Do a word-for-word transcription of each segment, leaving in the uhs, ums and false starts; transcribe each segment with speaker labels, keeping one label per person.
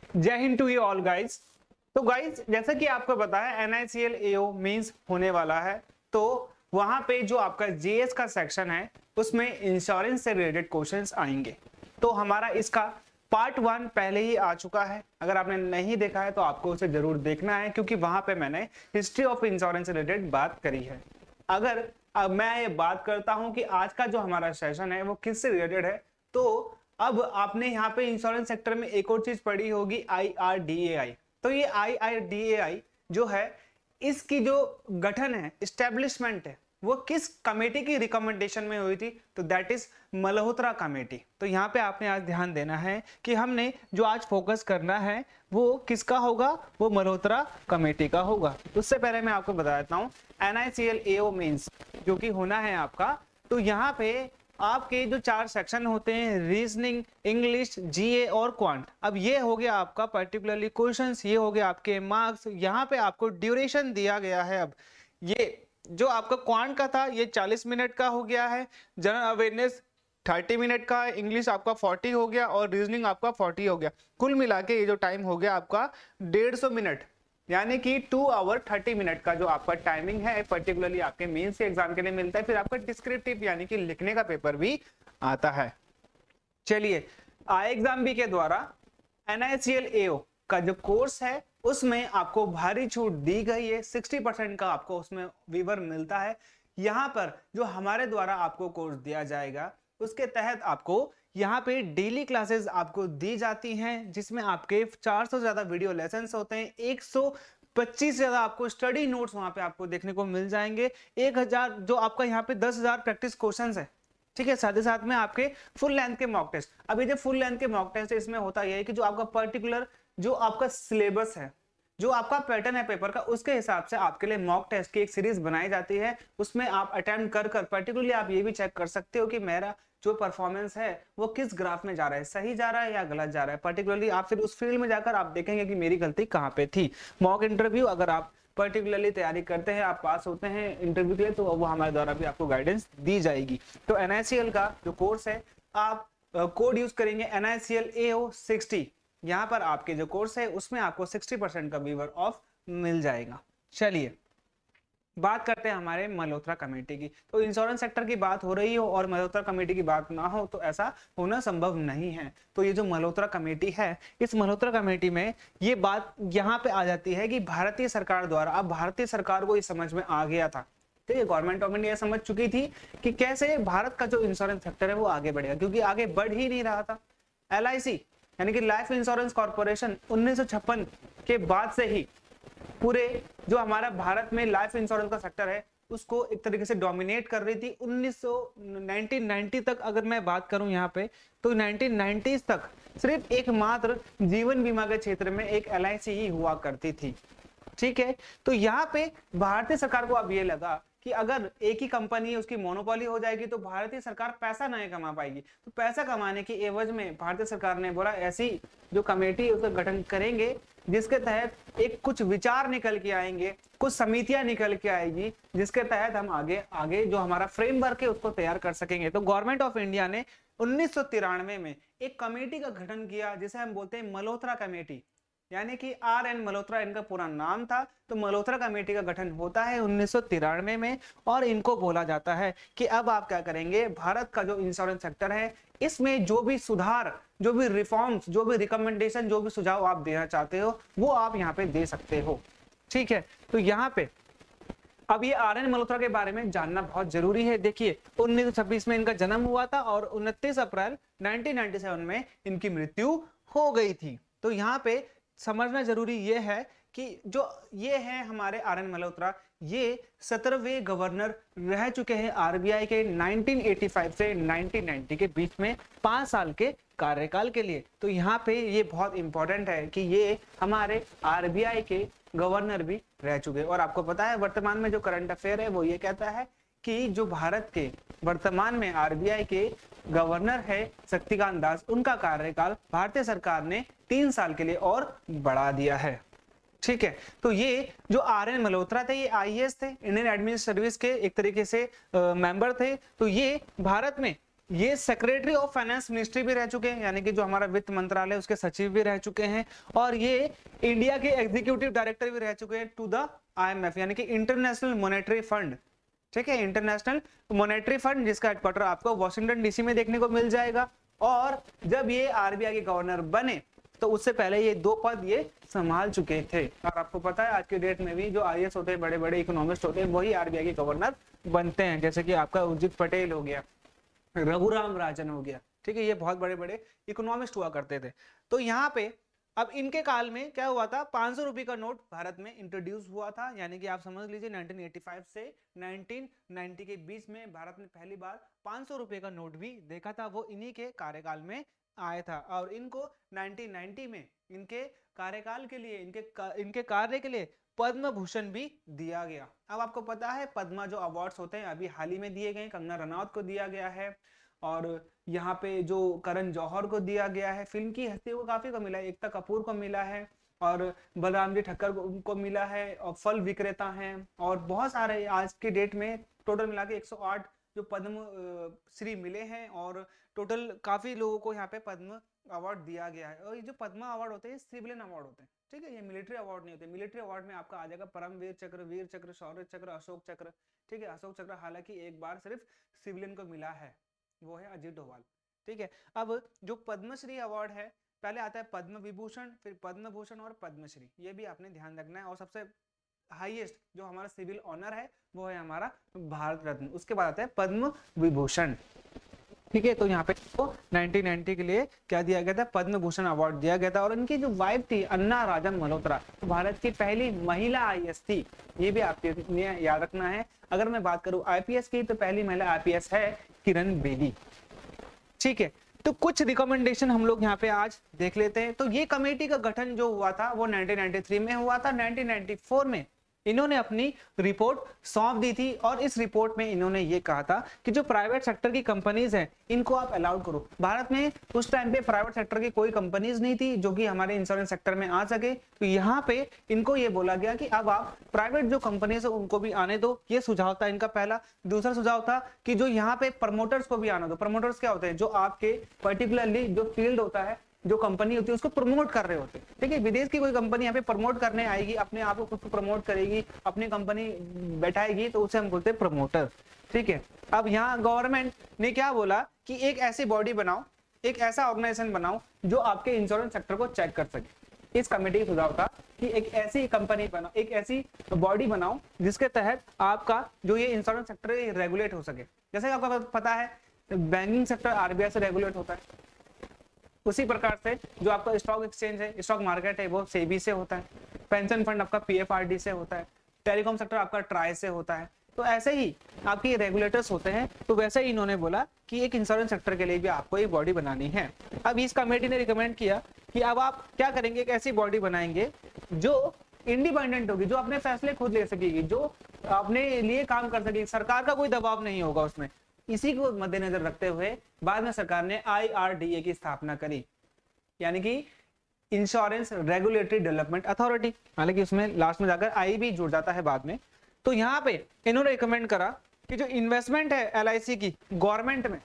Speaker 1: जय हिंद to you all guys. तो गाइज जैसा कि आपको पता है N I C L A O mains होने वाला है, तो वहां पे जो आपका जी एस का सेक्शन है उसमें इंश्योरेंस से रिलेटेड क्वेश्चंस आएंगे। तो हमारा इसका पार्ट वन पहले ही आ चुका है, अगर आपने नहीं देखा है तो आपको उसे जरूर देखना है, क्योंकि वहां पे मैंने हिस्ट्री ऑफ इंश्योरेंस से रिलेटेड बात करी है। अगर अब मैं ये बात करता हूं कि आज का जो हमारा सेशन है वो किससे रिलेटेड है, तो अब आपने यहाँ पे इंश्योरेंस सेक्टर में एक और चीज पढ़ी होगी, आई आर डी ए आई। तो ये आई आर डी ए आई जो है, इसकी जो गठन है, एस्टेब्लिशमेंट है, वो किस कमेटी की रिकमेंडेशन में हुई थी, तो दैट इज मल्होत्रा कमेटी। तो यहाँ पे आपने आज ध्यान देना है कि हमने जो आज फोकस करना है वो किसका होगा, वो मल्होत्रा कमेटी का होगा। उससे पहले मैं आपको बता देता हूँ N I C L A O mains जो कि होना है आपका, तो यहाँ पे आपके जो चार सेक्शन होते हैं, रीजनिंग, इंग्लिश, जी ए और क्वांट। अब ये हो गया आपका पर्टिकुलरली क्वेश्चंस, ये हो गया आपके मार्क्स। यहाँ पे आपको ड्यूरेशन दिया गया है। अब ये जो आपका क्वांट का था ये चालीस मिनट का हो गया है, जनरल अवेयरनेस तीस मिनट का, इंग्लिश आपका चालीस हो गया और रीजनिंग आपका चालीस हो गया। कुल मिला के ये जो टाइम हो गया आपका डेढ़ सौ मिनट, यानी कि टू आवर थर्टी मिनट का जो आपका टाइमिंग है पर्टिकुलरली आपके मेंस के एग्जाम के लिए मिलता है। फिर आपका डिस्क्रिप्टिव यानी कि लिखने का पेपर भी आता है। चलिए, आई एग्जाम बी के द्वारा N I C L A ओ का जो कोर्स है उसमें आपको भारी छूट दी गई है, साठ परसेंट का आपको उसमें वीवर मिलता है। यहाँ पर जो हमारे द्वारा आपको कोर्स दिया जाएगा उसके तहत आपको यहाँ पे डेली क्लासेस आपको दी जाती हैं, जिसमें आपके चार सौ से ज्यादा वीडियो लेसन्स होते हैं, एक सौ पच्चीस से ज्यादा आपको स्टडी नोट्स वहां पे आपको देखने को मिल जाएंगे, एक हजार जो आपका यहाँ पे दस हजार प्रैक्टिस क्वेश्चंस है, ठीक है। साथ ही साथ में आपके फुल लेंथ के मॉक टेस्ट। अभी जो फुल लेंथ के मॉक टेस्ट है इसमें होता यह है कि जो आपका पर्टिकुलर जो आपका सिलेबस है, जो आपका पैटर्न है पेपर का, उसके हिसाब से आपके लिए मॉक टेस्ट की एक सीरीज बनाई जाती है। उसमें आप अटेम्प्ट कर कर पर्टिकुलरली आप ये भी चेक कर सकते हो कि मेरा जो परफॉर्मेंस है वो किस ग्राफ में जा रहा है, सही जा रहा है या गलत जा रहा है। पर्टिकुलरली आप फिर उस फील्ड में जाकर आप देखेंगे कि मेरी गलती कहाँ पे थी। मॉक इंटरव्यू अगर आप पर्टिकुलरली तैयारी करते हैं, आप पास होते हैं इंटरव्यू के लिए, तो वो हमारे द्वारा भी आपको गाइडेंस दी जाएगी। तो एन आई सी एल का जो कोर्स है आप कोड यूज करेंगे N I C L A O sixty. यहाँ पर आपके जो कोर्स है उसमें आपको साठ परसेंट का वीवर ऑफ मिल जाएगा। चलिए बात करते हैं हमारे मल्होत्रा कमेटी की। तो इंश्योरेंस सेक्टर की बात हो रही हो और मल्होत्रा कमेटी की बात ना हो तो ऐसा होना संभव नहीं है। तो ये जो मल्होत्रा कमेटी है, इस मल्होत्रा कमेटी में ये बात यहाँ पे आ जाती है कि भारतीय सरकार द्वारा, अब भारतीय सरकार को ये समझ में आ गया था, ठीक है, गवर्नमेंट ऑफ इंडिया समझ चुकी थी कि कैसे भारत का जो इंश्योरेंस सेक्टर है वो आगे बढ़ेगा, क्योंकि आगे बढ़ ही नहीं रहा था। एल आई सी यानी कि लाइफ इंश्योरेंस कॉर्पोरेशन उन्नीस सौ छप्पन के बाद से ही पूरे जो हमारा भारत में लाइफ इंश्योरेंस का सेक्टर है उसको एक तरीके से डोमिनेट कर रही थी। उन्नीस सौ नाइनटीन नाइंटी तक अगर मैं बात करूं यहाँ पे, तो नाइनटीन नाइंटीज़ तक सिर्फ एकमात्र जीवन बीमा के क्षेत्र में एक एल आई सी ही हुआ करती थी, ठीक है। तो यहाँ पे भारतीय सरकार को अब ये लगा कि अगर एक ही कंपनी उसकी मोनोपोली हो जाएगी तो भारतीय सरकार पैसा नहीं कमा पाएगी। तो पैसा कमाने की एवज में भारतीय सरकार ने बोला ऐसी जो कमेटी उसका गठन करेंगे जिसके तहत एक कुछ विचार निकल के आएंगे, कुछ समितियां निकल के आएगी, जिसके तहत हम आगे आगे जो हमारा फ्रेमवर्क है उसको तैयार कर सकेंगे। तो गवर्नमेंट ऑफ इंडिया ने उन्नीस सौ तिरानवे में एक कमेटी का गठन किया जिसे हम बोलते हैं मल्होत्रा कमेटी, यानी कि आर एन मल्होत्रा इनका पूरा नाम था। तो मल्होत्रा कमेटी का गठन होता है उन्नीस सौ तिरानवे में और इनको बोला जाता है कि अब आप क्या करेंगे, भारत का जो इंश्योरेंस सेक्टर है इसमें जो भी सुधार, जो भी रिफॉर्म्स, जो भी रिकमेंडेशन, जो भी सुझाव आप देना चाहते हो वो आप यहाँ पे दे सकते हो, ठीक है। तो यहाँ पे अब ये आर एन मल्होत्रा के बारे में जानना बहुत जरूरी है। देखिए उन्नीस सौ छब्बीस में इनका जन्म हुआ था और उनतीस अप्रैल उन्नीस सौ सत्तानवे में इनकी मृत्यु हो गई थी। तो यहाँ पे समझना जरूरी ये है कि जो ये है हमारे आर एन मल्होत्रा, ये सत्रहवें गवर्नर रह चुके हैं आर बी आई के उन्नीस सौ पचासी से उन्नीस सौ नब्बे के बीच में पांच साल के कार्यकाल के लिए। तो यहाँ पे ये बहुत इंपॉर्टेंट है कि ये हमारे आर बी आई के गवर्नर भी रह चुके हैं। और आपको पता है वर्तमान में जो करंट अफेयर है वो ये कहता है कि जो भारत के वर्तमान में आर बी आई के गवर्नर है शक्तिकांत दास, उनका कार्यकाल भारतीय सरकार ने तीन साल के लिए और बढ़ा दिया है, ठीक है। तो ये जो आर एन मल्होत्रा थे ये आई ए एस थे, इंडियन एडमिनिस्ट्रेटिव सर्विस के एक तरीके से मेंबर थे। तो ये भारत में ये सेक्रेटरी ऑफ फाइनेंस मिनिस्ट्री भी रह चुके हैं, यानी कि जो हमारा वित्त मंत्रालय उसके सचिव भी रह चुके हैं, और ये इंडिया के एग्जीक्यूटिव डायरेक्टर भी रह चुके हैं टू द आईएमएफ, यानी कि इंटरनेशनल मॉनेटरी फंड। ठीक है, इंटरनेशनल मॉनेटरी फंड, जिसका हेडक्वार्टर आपको वॉशिंगटन डीसी में देखने को मिल जाएगा। और जब ये आरबीआई के गवर्नर बने तो उससे पहले ये दो पद ये संभाल चुके थे। और आपको पता है आज के डेट में भी जो आईएएस होते हैं, बड़े बड़े इकोनॉमिस्ट होते हैं, वही आरबीआई के गवर्नर बनते हैं, जैसे कि आपका उर्जित पटेल हो गया, रघुराम राजन हो गया। ठीक है, ये बहुत बड़े बड़े इकोनॉमिस्ट हुआ करते थे। तो यहाँ पे अब इनके काल में क्या हुआ था, पांच सौ रुपए का नोट भारत में इंट्रोड्यूस हुआ था, यानी कि आप समझ लीजिए नाइनटीन एटी फाइव से नाइनटीन नाइंटी के बीच में भारत में पहली बार पांच सौ रुपए का नोट भी देखा था, वो इन्हीं के कार्यकाल में आया था। और इनको नाइनटीन नाइंटी में इनके कार्यकाल के लिए, इनके इनके कार्य के लिए पद्म भूषण भी दिया गया। अब आपको पता है पद्मा जो अवार्ड्स होते हैं अभी हाल ही में दिए गए, कंगना रनौत को दिया गया है, और यहाँ पे जो करण जौहर को दिया गया है, फिल्म की हस्तियों को काफी को मिला है, एकता कपूर को मिला है, और बलराम जी ठक्कर को मिला है, और फल विक्रेता हैं, और बहुत सारे आज के डेट में टोटल मिला के एक सौ आठ जो पद्म श्री मिले हैं, और टोटल काफी लोगों को यहाँ पे पद्म अवार्ड दिया गया है। और ये जो पद्मा अवार्ड होते हैं सिविलियन अवार्ड होते हैं, ठीक है, ये मिलिट्री अवार्ड नहीं होते। मिलिट्री अवार्ड में आपका आ जाएगा परमवीर चक्र, वीर चक्र, शौर्य चक्र, अशोक चक्र। ठीक है, अशोक चक्र हालांकि एक बार सिर्फ सिविलियन को मिला है, वो है अजीत डोभाल। ठीक है, अब जो पद्मश्री अवार्ड है, पहले आता है पद्म विभूषण, फिर पद्म भूषण और पद्मश्री, ये भी आपने ध्यान रखना है। और सबसे हाईएस्ट जो हमारा सिविल ऑनर है वो है हमारा भारत रत्न, उसके बाद आता है पद्म विभूषण। ठीक है, तो यहाँ पे तो नाइनटीन नाइंटी के लिए क्या दिया गया था, पद्म भूषण अवार्ड दिया गया था। और इनकी जो वाइफ थी अन्ना राजन मल्होत्रा, तो भारत की पहली महिला आईएएस थी, ये भी आपके याद रखना है। अगर मैं बात करूं आईपीएस की, तो पहली महिला आईपीएस है किरण बेदी। ठीक है, तो कुछ रिकमेंडेशन हम लोग यहाँ पे आज देख लेते हैं। तो ये कमेटी का गठन जो हुआ था वो नाइनटीन नाइंटी थ्री में हुआ था। नाइनटीन नाइंटी फोर में इन्होंने अपनी रिपोर्ट सौंप दी थी, और इस रिपोर्ट में इन्होंने ये कहा था कि जो प्राइवेट सेक्टर की कंपनीज हैं इनको आप अलाउड करो। भारत में उस टाइम पे प्राइवेट सेक्टर की कोई कंपनीज नहीं थी जो कि हमारे इंश्योरेंस सेक्टर में आ सके, तो यहाँ पे इनको ये बोला गया कि अब आप प्राइवेट जो कंपनीज है उनको भी आने दो। ये सुझाव था इनका पहला। दूसरा सुझाव था कि जो यहाँ पे प्रमोटर्स को भी आने दो। प्रमोटर्स क्या होते हैं, जो आपके पर्टिकुलरली जो फील्ड होता है, जो कंपनी होती है उसको प्रमोट कर रहे होते हैं। ठीक है, विदेश की कोई कंपनी यहाँ पे प्रमोट करने आएगी, अपने आप को खुद को प्रमोट करेगी, अपनी कंपनी बैठाएगी, तो उसे हम बोलते हैं प्रमोटर। ठीक है, अब यहाँ गवर्नमेंट ने क्या बोला कि एक ऐसी बॉडी बनाओ, एक ऐसा ऑर्गेनाइजेशन बनाओ जो आपके इंश्योरेंस सेक्टर को चेक कर सके। इस कमेटी का सुझाव था कि एक ऐसी कंपनी बनाओ, एक ऐसी बॉडी बनाओ जिसके तहत आपका जो ये इंश्योरेंस सेक्टर है रेगुलेट हो सके। जैसे कि आपको पता है बैंकिंग सेक्टर आरबीआई से रेगुलेट होता है, उसी प्रकार से जो आपका स्टॉक एक्सचेंज है, स्टॉक मार्केट है, वो सेबी से होता है। पेंशन फंड आपका पीएफआरडी से होता है। टेलीकॉम सेक्टर आपका ट्राई से होता है। तो ऐसे ही आपके रेगुलेटर्स होते हैं। तो वैसे ही इन्होंने बोला कि एक इंश्योरेंस सेक्टर के लिए भी आपको एक बॉडी बनानी है। अब इस कमेटी ने रिकमेंड किया कि अब आप क्या करेंगे, एक ऐसी बॉडी बनाएंगे जो इंडिपेंडेंट होगी, जो अपने फैसले खुद ले सकेगी, जो अपने लिए काम कर सकेगी, सरकार का कोई दबाव नहीं होगा उसमें। इसी को मद्देनजर रखते हुए बाद में सरकार ने आईआरडीए की स्थापना करी, यानी कि इंश्योरेंस रेगुलेटरी डेवलपमेंट अथॉरिटी। हालांकि उसमें लास्ट में जाकर आई भी जुड़ जाता है बाद में। तो यहाँ पे इन्होंने रिकमेंड करा कि जो इन्वेस्टमेंट है एलआईसी की गवर्नमेंट में,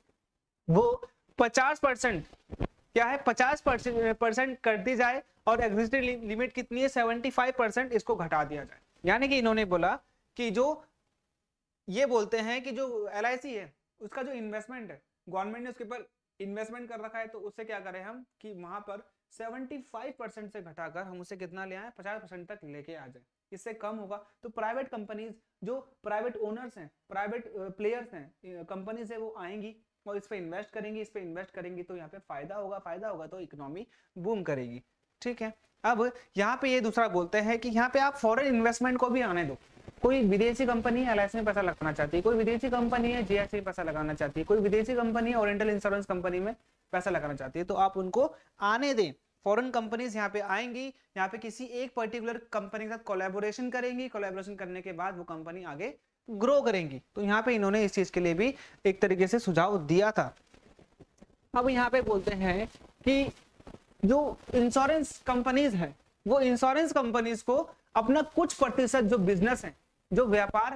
Speaker 1: वो पचास परसेंट क्या है, पचास परसेंट कर दी जाए, और एग्जिस्टिंग लिमिट कितनी है, सेवेंटी फाइव परसेंट इसको घटा दिया जाए। यानी कि इन्होंने बोला कि जो ये बोलते हैं कि जो एलआईसी है उसका जो इन्वेस्टमेंट है, गवर्नमेंट ने उसके ऊपर इन्वेस्टमेंट कर रखा है, तो उससे क्या करें हम कि वहां पर पचहत्तर परसेंट से घटाकर हम उसे कितना ले आए, पचास परसेंट तक लेके आ जाए। इससे कम होगा तो प्राइवेट कंपनीज, जो प्राइवेट ओनर्स हैं, प्राइवेट प्लेयर्स हैं, कंपनीज है, वो आएंगी और इस पे इन्वेस्ट करेंगी। इस पे इन्वेस्ट करेंगी तो यहाँ पे फायदा होगा, फायदा होगा तो इकोनॉमी बूम करेगी। ठीक है, अब यहाँ पे ये दूसरा बोलते हैं कि यहाँ पे आप फॉरेन इन्वेस्टमेंट को भी आने दो। कोई विदेशी कंपनी एलआईसी में पैसा लगाना चाहती है, कोई विदेशी कंपनी है जीआईसी में पैसा लगाना चाहती है, कोई विदेशी कंपनी है ओरिएंटल इंश्योरेंस कंपनी में पैसा लगाना चाहती है, तो आप उनको आने दें। फॉरेन कंपनीज यहाँ पे आएंगी, यहाँ पे किसी एक पर्टिकुलर कंपनी के साथ कोलैबोरेशन करेंगी, कोलैबोरेशन करने के बाद वो कंपनी आगे ग्रो करेंगी। तो यहाँ पे इन्होंने इस चीज के लिए भी एक तरीके से सुझाव दिया था। अब यहाँ पे बोलते हैं कि जो इंश्योरेंस कंपनीज है, वो इंश्योरेंस कंपनीज को अपना कुछ प्रतिशत जो बिजनेस है, जो व्यापार है,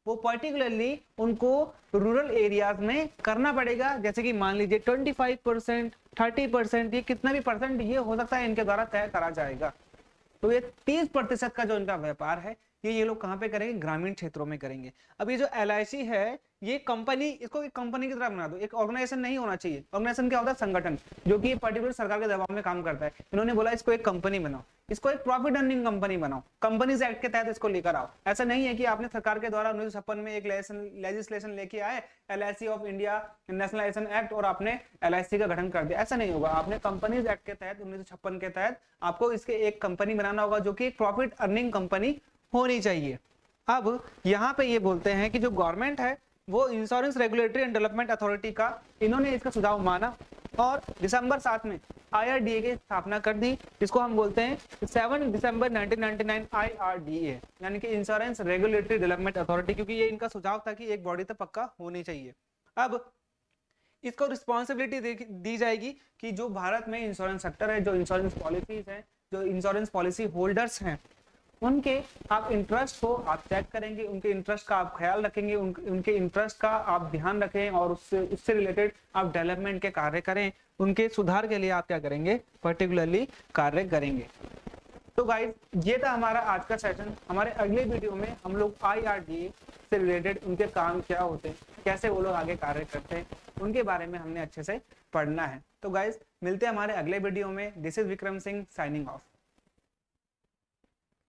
Speaker 1: वो पर्टिकुलरली उनको रूरल एरियाज में करना पड़ेगा। जैसे कि मान लीजिए पच्चीस परसेंट, तीस परसेंट, ये कितना भी परसेंट ये हो सकता है इनके द्वारा तय करा जाएगा। तो ये तीस प्रतिशत का जो इनका व्यापार है ये ये लोग कहाँ पे करेंगे, ग्रामीण क्षेत्रों में करेंगे। अब ये जो एल आई सी है ये कंपनी, इसको एक कंपनी की तरह बना दो, एक ऑर्गेनाइजेशन नहीं होना चाहिए। ऑर्गेनाइजेशन क्या होता है, संगठन, जो कि पर्टिकुलर सरकार के दबाव में काम करता है। इन्होंने बोला इसको एक कंपनी बनाओ, इसको एक प्रॉफिट अर्निंग कंपनी बनाओ, कंपनीज एक्ट के तहत इसको लेकर आओ। ऐसा नहीं है कि आपने सरकार के द्वारा उन्नीस सौ छप्पन में एक लेजिस्लेशन लेके आए L I C of India nationalisation act और आपने एल आई सी का गठन कर दिया, ऐसा नहीं होगा। आपने कंपनीज एक्ट के तहत उन्नीस सौ छप्पन के तहत आपको इसके एक कंपनी बनाना होगा जो कि एक प्रॉफिट अर्निंग कंपनी होनी चाहिए। अब यहाँ पे ये बोलते हैं कि जो गवर्नमेंट है वो insurance regulatory and development authority का, इन्होंने इसका सुझाव माना और दिसंबर सात में आई आर डी ए की स्थापना कर दी, जिसको हम बोलते हैं सात दिसंबर उन्नीस सौ निन्यानवे आई आर डी ए, यानी कि इंश्योरेंस रेगुलेटरी डेवलपमेंट अथॉरिटी, क्योंकि ये इनका सुझाव था कि एक बॉडी तो पक्का होनी चाहिए। अब इसको रिस्पॉन्सिबिलिटी दी जाएगी कि जो भारत में इंश्योरेंस सेक्टर है, जो इंश्योरेंस पॉलिसीज है, जो इंश्योरेंस पॉलिसी होल्डर्स हैं, उनके आप इंटरेस्ट को आप चेक करेंगे, उनके इंटरेस्ट का आप ख्याल रखेंगे, उन, उनके इंटरेस्ट का आप ध्यान रखें और उससे उससे रिलेटेड आप डेवलपमेंट के कार्य करें, उनके सुधार के लिए आप क्या करेंगे, पर्टिकुलरली कार्य करेंगे। तो गाइस ये था हमारा आज का सेशन। हमारे अगले वीडियो में हम लोग आई आर डी ए से रिलेटेड उनके काम क्या होते हैं, कैसे वो लोग आगे कार्य करते हैं, उनके बारे में हमने अच्छे से पढ़ना है। तो गाइस मिलते हैं हमारे अगले वीडियो में। This is Vikram Singh signing of.